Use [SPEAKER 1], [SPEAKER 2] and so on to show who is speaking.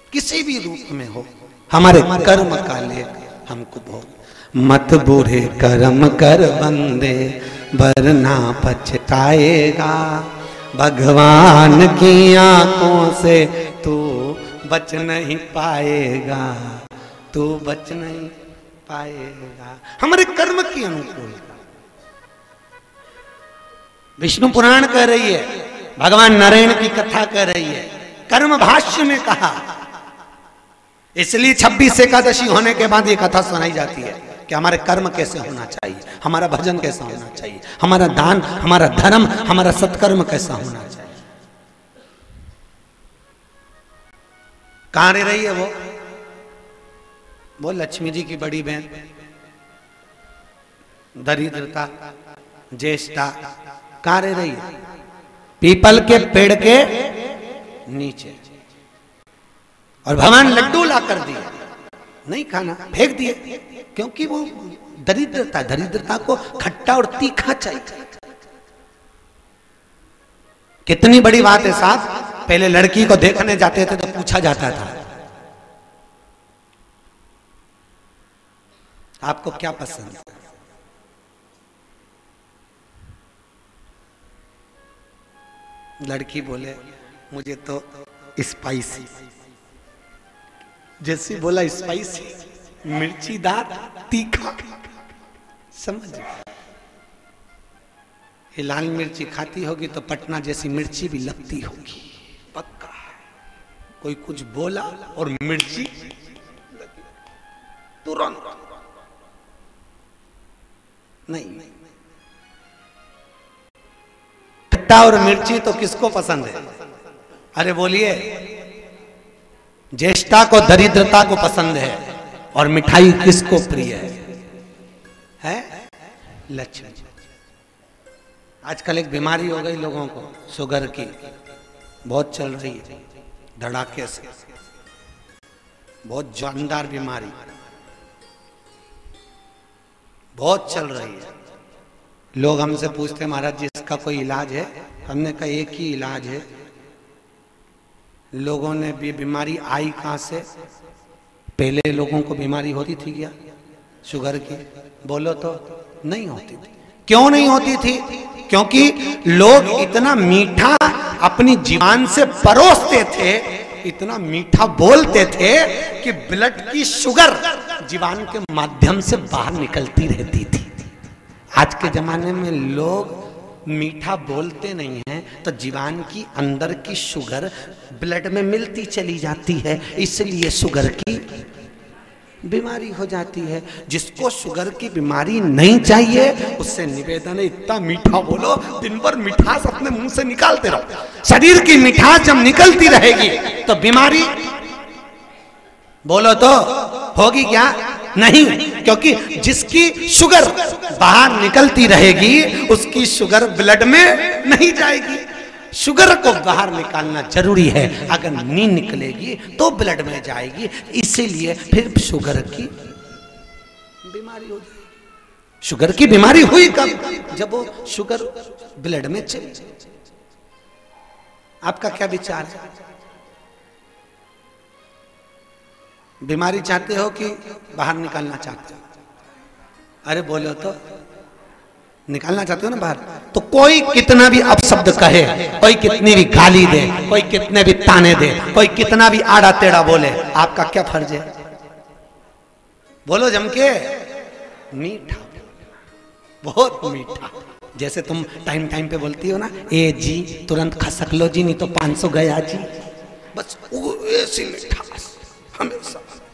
[SPEAKER 1] किसी भी रूप में हो, हमारे कर्म का लेख हमको भोग। मत बुरे कर्म कर बंदे वरना पछताएगा, भगवान की आंखों से तू बच नहीं पाएगा, तू बच नहीं पाएगा। हमारे कर्म की अनुकूल विष्णु पुराण कह रही है, भगवान नारायण की कथा कह रही है, कर्म भाष्य में कहा। इसलिए 26 एकादशी होने के बाद ये कथा सुनाई जाती है कि हमारे कर्म कैसे होना चाहिए, हमारा भजन कैसा होना चाहिए, हमारा दान, हमारा धर्म, हमारा सत्कर्म कैसा होना चाहिए। कहां रह रही है वो लक्ष्मी जी की बड़ी बहन, दरिद्रता ज्येष्ठा, कहां रह रही है? पीपल के पेड़ के नीचे। और भगवान लड्डू ला कर दिए, नहीं खाना, फेंक दिए, क्योंकि वो दरिद्रता को खट्टा और तीखा चाहिए। कितनी बड़ी बात है साहब, पहले लड़की को देखने जाते थे तो पूछा जाता था आपको क्या पसंद है? लड़की बोले मुझे तो स्पाइसी, जैसे बोला स्पाइसी, मिर्चीदार, तीखा, समझ। ये लाल मिर्ची खाती होगी तो पटना जैसी मिर्ची भी लगती होगी, पक्का। कोई कुछ बोला और मिर्ची तुरंत नहीं। खट्टा और मिर्ची तो किसको पसंद है? अरे बोलिए। ज्येष्ठता को दरिद्रता को पसंद है, और मिठाई किसको प्रिय है? लक्ष्मी। आजकल एक बीमारी हो गई लोगों को, शुगर की, बहुत चल रही है धड़ाके से, बहुत जानदार बीमारी बहुत चल रही है। लोग हमसे पूछते हैं महाराज जी इसका कोई इलाज है? हमने कहा एक ही इलाज है। लोगों ने भी बीमारी आई कहां से? पहले लोगों को बीमारी होती थी क्या शुगर की? बोलो तो नहीं होती थी। क्यों नहीं होती थी? क्योंकि लोग इतना मीठा अपनी जीवान से परोसते थे, इतना मीठा बोलते थे कि ब्लड की शुगर जीवान के माध्यम से बाहर निकलती रहती थी। आज के जमाने में लोग मीठा बोलते नहीं हैं तो जीवान की अंदर की शुगर ब्लड में मिलती चली जाती है, इसलिए शुगर की बीमारी हो जाती है। जिसको शुगर की बीमारी नहीं चाहिए उससे निवेदन है इतना मीठा बोलो, दिन भर मिठास अपने मुंह से निकालते रहो। शरीर की मिठास जब निकलती रहेगी तो बीमारी बोलो तो होगी क्या? नहीं, क्योंकि जिसकी शुगर बाहर निकलती रहेगी उसकी शुगर ब्लड में नहीं जाएगी। शुगर को बाहर निकालना जरूरी है, अगर नहीं निकलेगी तो ब्लड में जाएगी, इसीलिए फिर शुगर की बीमारी हो जाएगी। शुगर की बीमारी हुई कब? जब वो शुगर ब्लड में चली। आपका क्या विचार है? बीमारी चाहते हो कि बाहर निकालना चाहते हो? अरे बोलो तो निकालना चाहते हो ना बाहर। तो कोई कितना भी अपशब्द कहे, कोई कितनी भी गाली दे, कोई कितने भी ताने दे, कोई कितना भी आड़ा टेढ़ा बोले, आपका क्या फर्ज है? बोलो जम के। मीठा, बहुत मीठा। जैसे तुम टाइम टाइम पे बोलती हो ना, ए जी तुरंत खसक लो जी, नहीं तो 500 गया जी। बस ऐसी मिठास हमेशा।